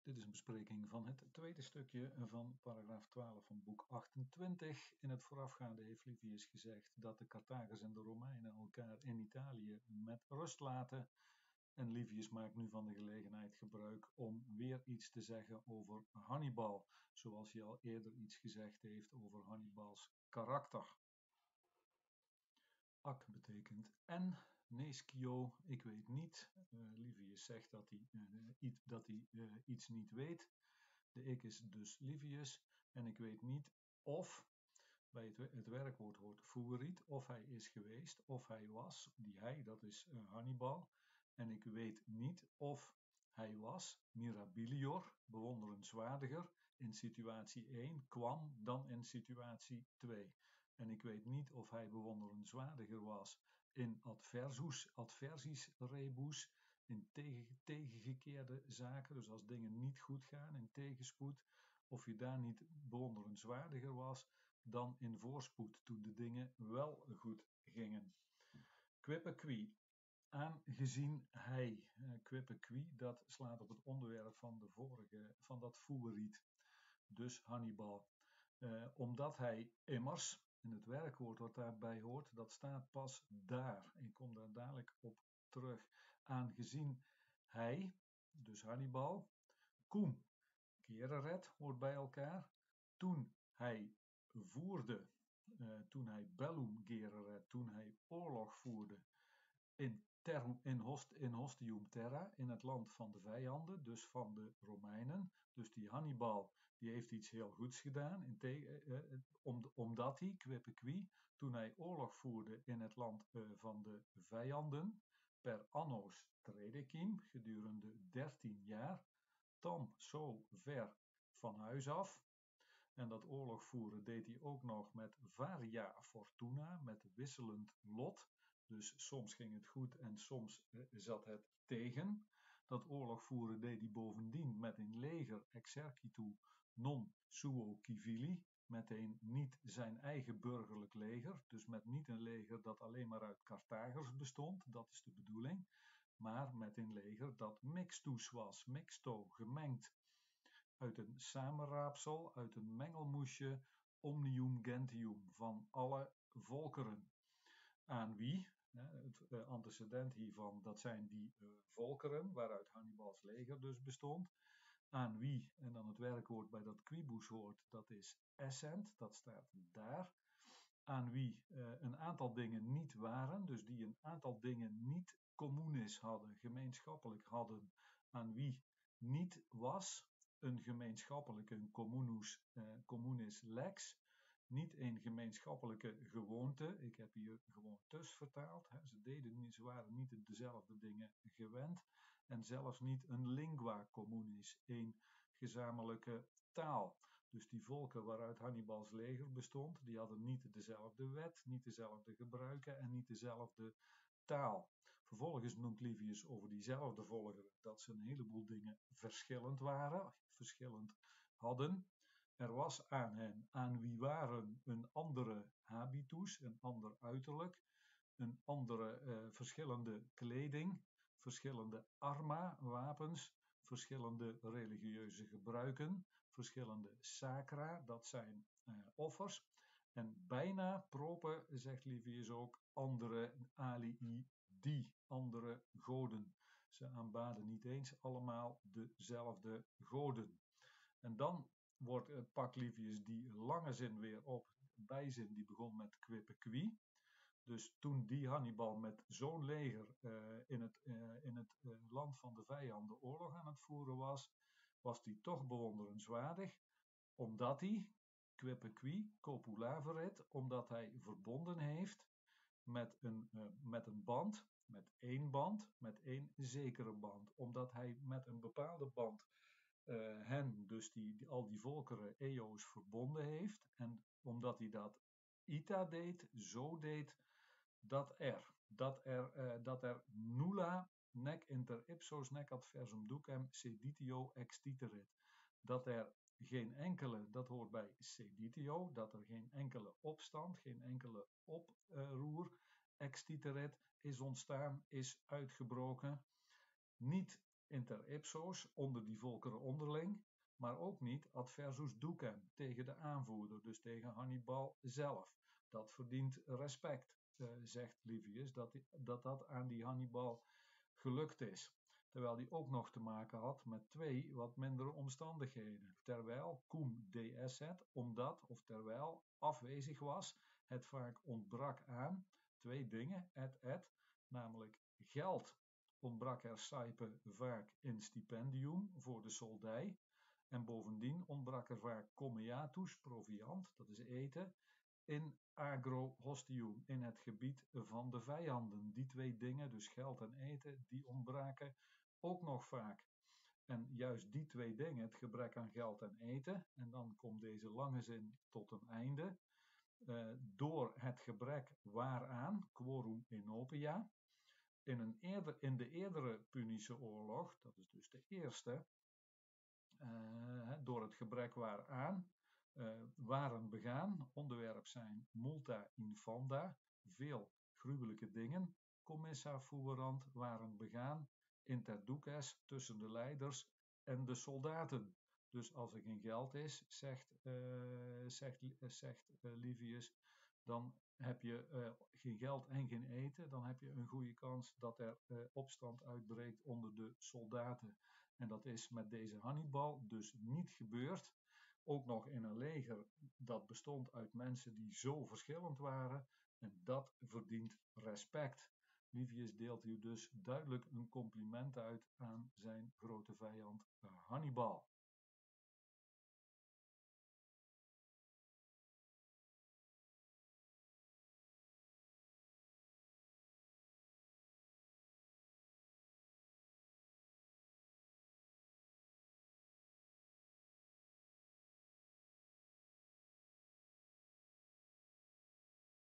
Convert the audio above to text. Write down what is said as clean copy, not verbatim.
Dit is een bespreking van het tweede stukje van paragraaf 12 van boek 28. In het voorafgaande heeft Livius gezegd dat de Carthagers en de Romeinen elkaar in Italië met rust laten. En Livius maakt nu van de gelegenheid gebruik om weer iets te zeggen over Hannibal, zoals hij al eerder iets gezegd heeft over Hannibals karakter. Ak betekent en, nescio, ik weet niet. Livius zegt dat hij iets niet weet. De ik is dus Livius en ik weet niet of, bij het werkwoord hoort fuerit, of hij is geweest, of hij was, die hij, dat is Hannibal. En ik weet niet of hij was, mirabilior, bewonderenswaardiger, in situatie 1 kwam dan in situatie 2. En ik weet niet of hij bewonderenswaardiger was in adversis rebus, in tegengekeerde zaken, dus als dingen niet goed gaan, in tegenspoed, of je daar niet bewonderenswaardiger was dan in voorspoed, toen de dingen wel goed gingen. Quippe qui, aangezien hij, quippe qui, dat slaat op het onderwerp van de vorige, van dat fuerit, dus Hannibal. Omdat hij immers, en het werkwoord wat daarbij hoort, dat staat pas daar. Ik kom daar dadelijk op terug. Aangezien hij, dus Hannibal, cum gereret hoort bij elkaar. Toen hij voerde, toen hij bellum gereret, toen hij oorlog voerde in hostium terra, in het land van de vijanden, dus van de Romeinen. Dus die Hannibal, die heeft iets heel goeds gedaan, omdat hij, quippe qui, toen hij oorlog voerde in het land van de vijanden, per annos tredecim, gedurende 13 jaar, tam zo ver van huis af. En dat oorlog voeren deed hij ook nog met varia fortuna, met wisselend lot. Dus soms ging het goed en soms zat het tegen. Dat oorlog voeren deed hij bovendien met een leger exercitu non suo civili, met een niet zijn eigen burgerlijk leger, dus met niet een leger dat alleen maar uit Carthagers bestond, dat is de bedoeling, maar met een leger dat mixtus was, mixto, gemengd, uit een samenraapsel, uit een mengelmoesje, omnium gentium, van alle volkeren. Aan wie? Het antecedent hiervan, dat zijn die volkeren, waaruit Hannibals leger dus bestond. Aan wie, en dan het werkwoord bij dat quibus hoort, dat is essent, dat staat daar. Aan wie een aantal dingen niet waren, dus die een aantal dingen niet communis hadden, gemeenschappelijk hadden. Aan wie niet was een gemeenschappelijke communis lex, niet een gemeenschappelijke gewoonte. Ik heb hier gewoontes vertaald. Ze waren niet dezelfde dingen gewend. En zelfs niet een lingua communis, een gezamenlijke taal. Dus die volken waaruit Hannibals leger bestond, die hadden niet dezelfde wet, niet dezelfde gebruiken en niet dezelfde taal. Vervolgens noemt Livius over diezelfde volkeren dat ze een heleboel dingen verschillend waren, verschillend hadden. Er was aan hen, aan wie waren een andere habitus, een ander uiterlijk, een andere verschillende kleding, verschillende arma, wapens, verschillende religieuze gebruiken, verschillende sacra, dat zijn offers. En bijna proper, zegt Livius ook, andere alii, die andere goden. Ze aanbaden niet eens allemaal dezelfde goden. En dan pakt Livius die lange zin weer op, bijzin die begon met quippe qui. Dus toen die Hannibal met zo'n leger in het land van de vijanden oorlog aan het voeren was, was die toch bewonderenswaardig, omdat hij, quippe qui, copula verit, omdat hij verbonden heeft met een band, met één zekere band. Omdat hij met een bepaalde band hen, dus al die volkeren, eo's, verbonden heeft. En omdat hij dat ita deed, zo deed, dat er nulla nec inter ipsos nec adversum ducem seditio extiterit. Dat er geen enkele, dat hoort bij seditio, dat er geen enkele opstand, geen enkele oproer, extiterit, is ontstaan, is uitgebroken. Niet inter ipsos onder die volkeren onderling, maar ook niet adversus ducem tegen de aanvoerder, dus tegen Hannibal zelf. Dat verdient respect, zegt Livius, dat aan die Hannibal gelukt is. Terwijl die ook nog te maken had met 2 wat mindere omstandigheden. Terwijl cum deesset, omdat of terwijl afwezig was, het vaak ontbrak aan 2 dingen, namelijk geld ontbrak er Saipe vaak in stipendium voor de soldij. En bovendien ontbrak er vaak commiatus, proviant, dat is eten, in agro hostium, in het gebied van de vijanden. Die 2 dingen, dus geld en eten, die ontbraken ook nog vaak. En juist die 2 dingen, het gebrek aan geld en eten, en dan komt deze lange zin tot een einde, door het gebrek waaraan, quorum inopia, in de eerdere Punische oorlog, dat is dus de eerste, door het gebrek waaraan, waren begaan, onderwerp zijn multa infanda, veel gruwelijke dingen, commissa fuerant, waren begaan, inter duces, tussen de leiders en de soldaten. Dus als er geen geld is, zegt Livius, dan heb je geen geld en geen eten, dan heb je een goede kans dat er opstand uitbreekt onder de soldaten. En dat is met deze Hannibal dus niet gebeurd. Ook nog in een leger dat bestond uit mensen die zo verschillend waren. En dat verdient respect. Livius deelt hier dus duidelijk een compliment uit aan zijn grote vijand Hannibal.